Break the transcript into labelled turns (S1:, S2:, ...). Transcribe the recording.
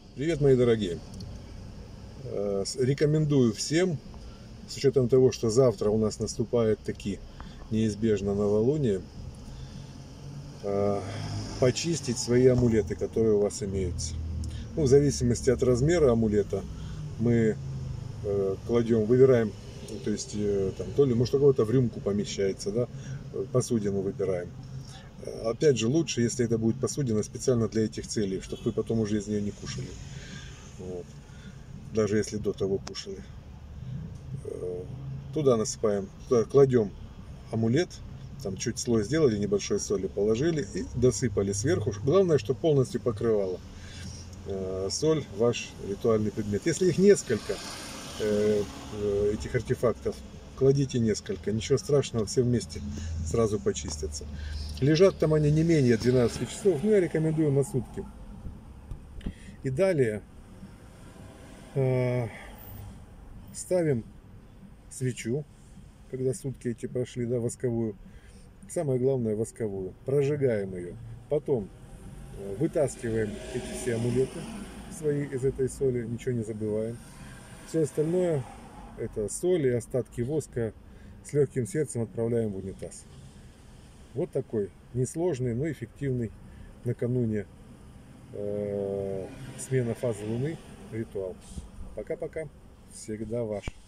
S1: Привет, мои дорогие! Рекомендую всем, с учетом того, что завтра у нас наступает таки неизбежно новолуние, почистить свои амулеты, которые у вас имеются. Ну, в зависимости от размера амулета мы кладем, выбираем, то есть там, то ли, может, у кого-то в рюмку помещается, да, посудину выбираем. Опять же, лучше, если это будет посудина специально для этих целей, чтобы вы потом уже из нее не кушали. Вот. Даже если до того кушали. Туда насыпаем, туда кладем амулет, там чуть слой сделали, небольшой соли положили и досыпали сверху. Главное, чтобы полностью покрывала соль ваш ритуальный предмет. Если их несколько, этих артефактов, кладите несколько, ничего страшного, все вместе сразу почистятся. Лежат там они не менее 12 часов, но я рекомендую на сутки. И далее ставим свечу, когда сутки эти прошли, да, восковую. Самое главное, восковую. Прожигаем ее. Потом вытаскиваем эти все амулеты свои из этой соли, ничего не забываем. Все остальное, это соль и остатки воска, с легким сердцем отправляем в унитаз. Вот такой несложный, но эффективный накануне смена фазы Луны ритуал. Пока-пока. Всегда ваш.